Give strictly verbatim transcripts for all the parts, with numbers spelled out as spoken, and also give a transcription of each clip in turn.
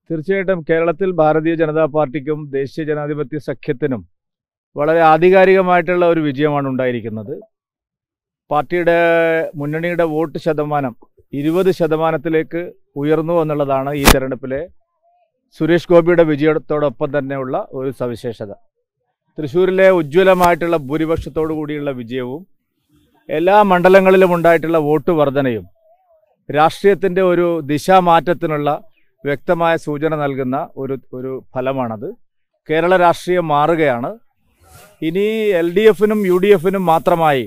തീർച്ചയായിട്ടും കേരളത്തിൽ ഭാരതീയ ജനതാ പാർട്ടിക്കും ദേശീയ ജനാധിപത്യ സഖ്യത്തിനും വളരെ ആധികാരികമായിട്ടുള്ള ഒരു വിജയമാണ് ഉണ്ടായിരിക്കുന്നത്. പാർട്ടിയുടെ മുന്നണിയുടെ വോട്ട് ശതമാനം ഇരുപത് ശതമാനത്തിലേക്ക് ഉയർന്നു എന്നുള്ളതാണ് ഈ തെരഞ്ഞെടുപ്പിലെ സുരേഷ് ഗോപിയുടെ വിജയത്തോടൊപ്പം തന്നെയുള്ള ഒരു സവിശേഷത. തൃശ്ശൂരിലെ ഉജ്ജ്വലമായിട്ടുള്ള ഭൂരിപക്ഷത്തോടു കൂടിയുള്ള വിജയവും എല്ലാ മണ്ഡലങ്ങളിലും ഉണ്ടായിട്ടുള്ള വോട്ട് വർധനയും രാഷ്ട്രീയത്തിൻ്റെ ഒരു ദിശാമാറ്റത്തിനുള്ള വ്യക്തമായ സൂചന നൽകുന്ന ഒരു ഒരു ഫലമാണത്. കേരള രാഷ്ട്രീയം മാറുകയാണ്. ഇനി എൽ ഡി എഫിനും യു ഡി എഫിനും മാത്രമായി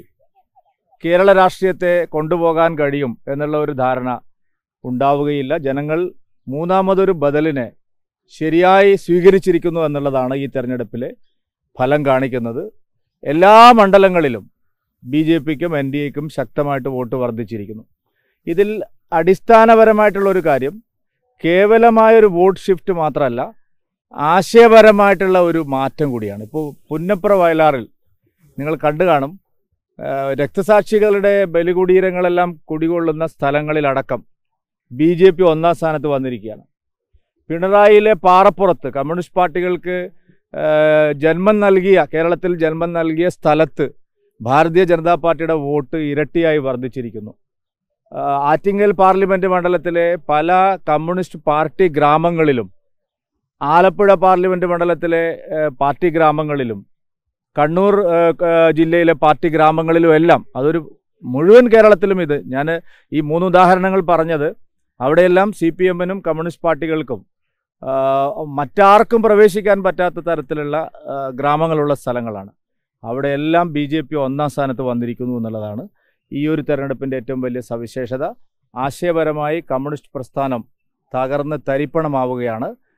കേരള രാഷ്ട്രീയത്തെ കൊണ്ടുപോകാൻ കഴിയും എന്നുള്ള ഒരു ധാരണ ഉണ്ടാവുകയില്ല. ജനങ്ങൾ മൂന്നാമതൊരു ബദലിനെ ശരിയായി സ്വീകരിച്ചിരിക്കുന്നു എന്നുള്ളതാണ് ഈ തെരഞ്ഞെടുപ്പിലെ ഫലം കാണിക്കുന്നത്. എല്ലാ മണ്ഡലങ്ങളിലും ബി ജെ പിക്കും എൻ ഡി എക്കും ശക്തമായിട്ട് വോട്ട് വർദ്ധിച്ചിരിക്കുന്നു. ഇതിൽ അടിസ്ഥാനപരമായിട്ടുള്ളൊരു കാര്യം കേവലമായൊരു വോട്ട് ഷിഫ്റ്റ് മാത്രമല്ല, ആശയപരമായിട്ടുള്ള ഒരു മാറ്റം കൂടിയാണ്. ഇപ്പോൾ പുന്നപ്ര വയലാറിൽ നിങ്ങൾ കണ്ടു കാണും, രക്തസാക്ഷികളുടെ ബലികുടീരങ്ങളെല്ലാം കുടികൊള്ളുന്ന സ്ഥലങ്ങളിലടക്കം ബി ജെ പി ഒന്നാം സ്ഥാനത്ത് വന്നിരിക്കുകയാണ്. പിണറായിയിലെ പാറപ്പുറത്ത് കമ്മ്യൂണിസ്റ്റ് പാർട്ടികൾക്ക് ജന്മം നൽകിയ കേരളത്തിൽ ജന്മം നൽകിയ സ്ഥലത്ത് ഭാരതീയ ജനതാ പാർട്ടിയുടെ വോട്ട് ഇരട്ടിയായി വർദ്ധിച്ചിരിക്കുന്നു. ആറ്റിങ്ങൽ പാർലമെൻറ്റ് മണ്ഡലത്തിലെ പല കമ്മ്യൂണിസ്റ്റ് പാർട്ടി ഗ്രാമങ്ങളിലും, ആലപ്പുഴ പാർലമെൻറ്റ് മണ്ഡലത്തിലെ പാർട്ടി ഗ്രാമങ്ങളിലും, കണ്ണൂർ ജില്ലയിലെ പാർട്ടി ഗ്രാമങ്ങളിലും എല്ലാം, അതൊരു മുഴുവൻ കേരളത്തിലും ഇത് ഞാൻ ഈ മൂന്ന് ഉദാഹരണങ്ങൾ പറഞ്ഞത് അവിടെയെല്ലാം സി പി എമ്മിനും കമ്മ്യൂണിസ്റ്റ് പാർട്ടികൾക്കും മറ്റാർക്കും പ്രവേശിക്കാൻ പറ്റാത്ത തരത്തിലുള്ള ഗ്രാമങ്ങളുള്ള സ്ഥലങ്ങളാണ്. അവിടെയെല്ലാം ബി ജെ പി ഒന്നാം സ്ഥാനത്ത് വന്നിരിക്കുന്നു എന്നുള്ളതാണ് ഈ ഒരു തെരഞ്ഞെടുപ്പിൻ്റെ ഏറ്റവും വലിയ സവിശേഷത. ആശയപരമായി കമ്മ്യൂണിസ്റ്റ് പ്രസ്ഥാനം തകർന്ന് തരിപ്പണമാവുകയാണ്.